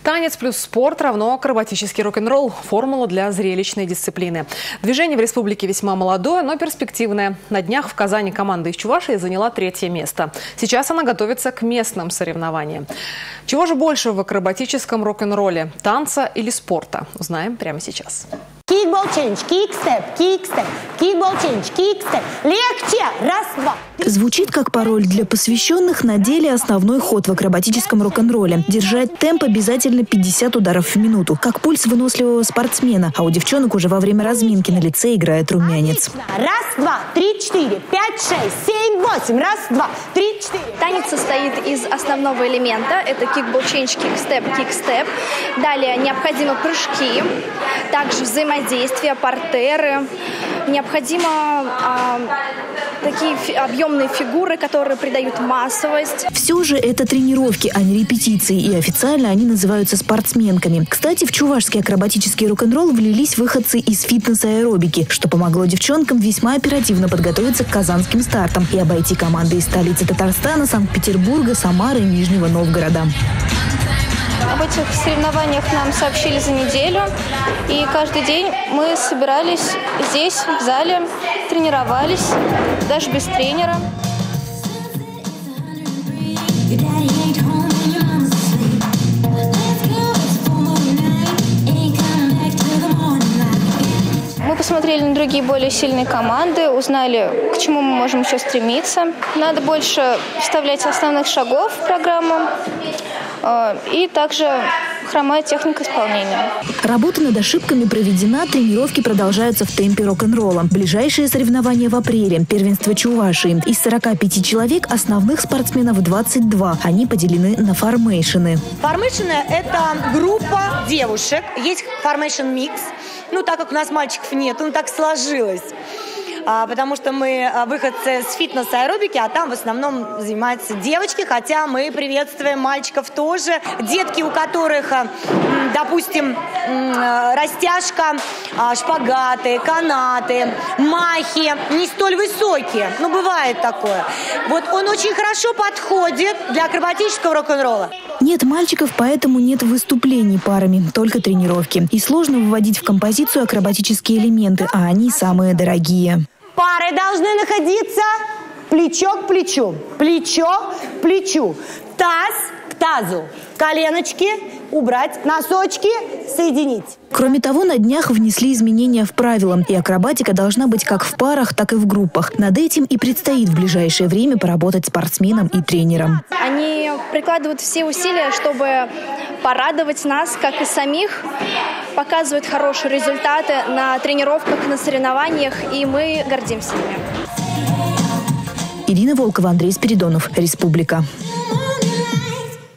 Танец плюс спорт равно акробатический рок-н-ролл. Формула для зрелищной дисциплины. Движение в республике весьма молодое, но перспективное. На днях в Казани команда из Чувашии заняла 3-е место. Сейчас она готовится к местным соревнованиям. Чего же больше в акробатическом рок-н-ролле? Танца или спорта? Узнаем прямо сейчас. Кикбол чендж, кик-степ, кик-степ, кикбол чендж, кик-степ. Легче! Раз, два. Звучит как пароль для посвященных, на деле основной ход в акробатическом рок-н-ролле. Держать темп обязательно 50 ударов в минуту, как пульс выносливого спортсмена. А у девчонок уже во время разминки на лице играет румянец. Раз, два, три, четыре, 5, 6, 7, 8. Раз, два, три, четыре. Танец состоит из основного элемента. Это кикбол чендж, кик-степ, кик-степ. Далее необходимы прыжки, также взаимодействие, партеры. Необходимо такие объемные фигуры, которые придают массовость. Все же это тренировки, а не репетиции, и официально они называются спортсменками. Кстати, в чувашский акробатический рок-н-ролл влились выходцы из фитнес-аэробики, что помогло девчонкам весьма оперативно подготовиться к казанским стартам и обойти команды из столицы Татарстана, Санкт-Петербурга, Самары и Нижнего Новгорода. Об этих соревнованиях нам сообщили за неделю, и каждый день мы собирались здесь, в зале, тренировались, даже без тренера. Мы посмотрели на другие более сильные команды, узнали, к чему мы можем еще стремиться. Надо больше вставлять основных шагов в программу. И также хромает техника исполнения. Работа над ошибками проведена, тренировки продолжаются в темпе рок-н-ролла. Ближайшие соревнования в апреле. Первенство Чувашии. Из 45 человек основных спортсменов 22. Они поделены на формейшены. Формейшены – это группа девушек. Есть формейшн-микс. Так как у нас мальчиков нет, так сложилось. Потому что мы выходцы с фитнес-аэробики, а там в основном занимаются девочки, хотя мы приветствуем мальчиков тоже. Детки, у которых, допустим, растяжка, шпагаты, канаты, махи не столь высокие. Бывает такое. Он очень хорошо подходит для акробатического рок-н-ролла. Нет мальчиков, поэтому нет выступлений парами, только тренировки. И сложно выводить в композицию акробатические элементы, а они самые дорогие. Пары должны находиться плечо к плечу, плечо к плечу, таз к тазу, коленочки убрать, носочки соединить. Кроме того, на днях внесли изменения в правила, и акробатика должна быть как в парах, так и в группах. Над этим и предстоит в ближайшее время поработать спортсменам и тренерам. Они прикладывают все усилия, чтобы порадовать нас, как и самих, показывают хорошие результаты на тренировках, на соревнованиях, и мы гордимся ими. Ирина Волкова, Андрей Спиридонов, Республика.